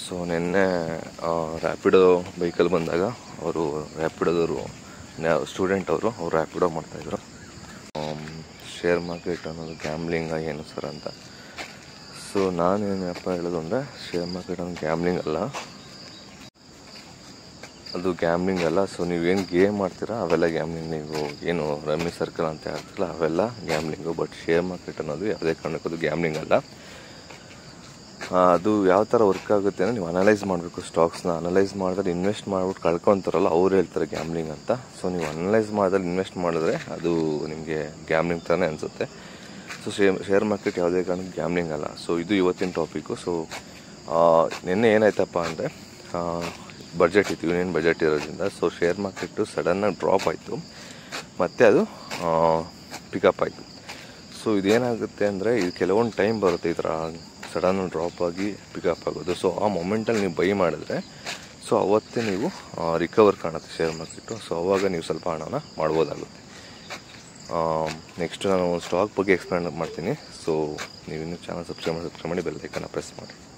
So ನಿನ್ನೆ Rapido vehicle ಬಂದಾಗ ಅವರು ರ್ಯಾಪಿಡೋದವರು ಸ್ಟೂಡೆಂಟ್ ಅವರು ರ್ಯಾಪಿಡೋ ಮಾಡ್ತಾಯಿದ್ರು. ಶೇರ್ ಮಾರ್ಕೆಟ್ ಅನ್ನೋದು ಗ್ಯಾಮ್ಲಿಂಗ ಏನು ಸರ್ ಅಂತ. ಸೊ ನಾನೇನಪ್ಪ ಹೇಳೋದು ಅಂದರೆ, ಶೇರ್ ಮಾರ್ಕೆಟ್ ಅನ್ನೋದು ಗ್ಯಾಮ್ಲಿಂಗ್ ಅಲ್ಲ, ಅದು ಗ್ಯಾಮ್ಲಿಂಗ್ ಅಲ್ಲ. ಸೊ ನೀವೇನು ಗೇಮ್ ಮಾಡ್ತೀರಾ ಅವೆಲ್ಲ ಗ್ಯಾಮ್ಲಿಂಗ್. ನೀವು ಏನು ರಮ್ಮಿ ಸರ್ಕಲ್ ಅಂತ ಹೇಳ್ತಿರಲ್ಲ ಅವೆಲ್ಲ ಗ್ಯಾಮ್ಲಿಂಗು. ಬಟ್ ಶೇರ್ ಮಾರ್ಕೆಟ್ ಅನ್ನೋದು ಯಾವುದೇ ಕಾರಣಕ್ಕೂ ಅದು ಗ್ಯಾಮ್ಲಿಂಗ್ ಅಲ್ಲ. ಅದು ಯಾವ ಥರ ವರ್ಕ್ ಆಗುತ್ತೆ ಅಂದರೆ, ನೀವು ಅನಲೈಸ್ ಮಾಡಬೇಕು. ಸ್ಟಾಕ್ಸ್ನ ಅನಲೈಸ್ ಮಾಡಿದ್ರೆ ಇನ್ವೆಸ್ಟ್ ಮಾಡ್ಬಿಟ್ಟು ಕಳ್ಕೊತಾರಲ್ಲ ಅವ್ರು ಹೇಳ್ತಾರೆ ಗ್ಯಾಮ್ಲಿಂಗ್ ಅಂತ. ಸೊ ನೀವು ಅನಲೈಸ್ ಮಾಡಿದ್ರೆ ಇನ್ವೆಸ್ಟ್ ಮಾಡಿದ್ರೆ ಅದು ನಿಮಗೆ ಗ್ಯಾಮ್ಲಿಂಗ್ ಥರನೇ ಅನಿಸುತ್ತೆ. ಸೊ ಶೇರ್ ಮಾರ್ಕೆಟ್ ಯಾವುದೇ ಕಾರಣಕ್ಕೆ ಗ್ಯಾಮ್ಲಿಂಗ್ ಅಲ್ಲ. ಸೊ ಇದು ಇವತ್ತಿನ ಟಾಪಿಕ್ಕು. ಸೊ ನಿನ್ನೆ ಏನಾಯ್ತಪ್ಪ ಅಂದರೆ, ಬಜೆಟ್ ಇತ್ತು, ಯೂನಿಯನ್ ಬಜೆಟ್ ಇರೋದ್ರಿಂದ. ಸೊ ಶೇರ್ ಮಾರ್ಕೆಟು ಸಡನ್ನಾಗಿ ಡ್ರಾಪ್ ಆಯಿತು, ಮತ್ತು ಅದು ಪಿಕಪ್ ಆಯಿತು. ಸೊ ಇದೇನಾಗುತ್ತೆ ಅಂದರೆ, ಇದು ಕೆಲವೊಂದು ಟೈಮ್ ಬರುತ್ತೆ ಈ ಥರ ಸಡನ್ ಡ್ರಾಪ್ ಆಗಿ ಪಿಕಪ್ ಆಗೋದು. ಸೊ ಆ ಮೊಮೆಂಟಲ್ಲಿ ನೀವು ಬೈ ಮಾಡಿದ್ರೆ ಸೊ ಅವತ್ತೇ ನೀವು ರಿಕವರ್ ಕಾಣುತ್ತೆ ಶೇರ್ ಮಾರ್ಕೆಟು. ಸೊ ಅವಾಗ ನೀವು ಸ್ವಲ್ಪ ಹಣನ ಮಾಡ್ಬೋದಾಗುತ್ತೆ. ನೆಕ್ಸ್ಟ್ ನಾನು ಸ್ಟಾಕ್ ಬಗ್ಗೆ ಎಕ್ಸ್ಪ್ಲೇನ್ ಮಾಡ್ತೀನಿ. ಸೊ ನೀವು ಇನ್ನೂ ಚಾನಲ್ ಸಬ್ಸ್ಕ್ರೈಬ್ ಮಾಡಿ ಬೆಲ್ ಐಕನ್ನ ಪ್ರೆಸ್ ಮಾಡಿ.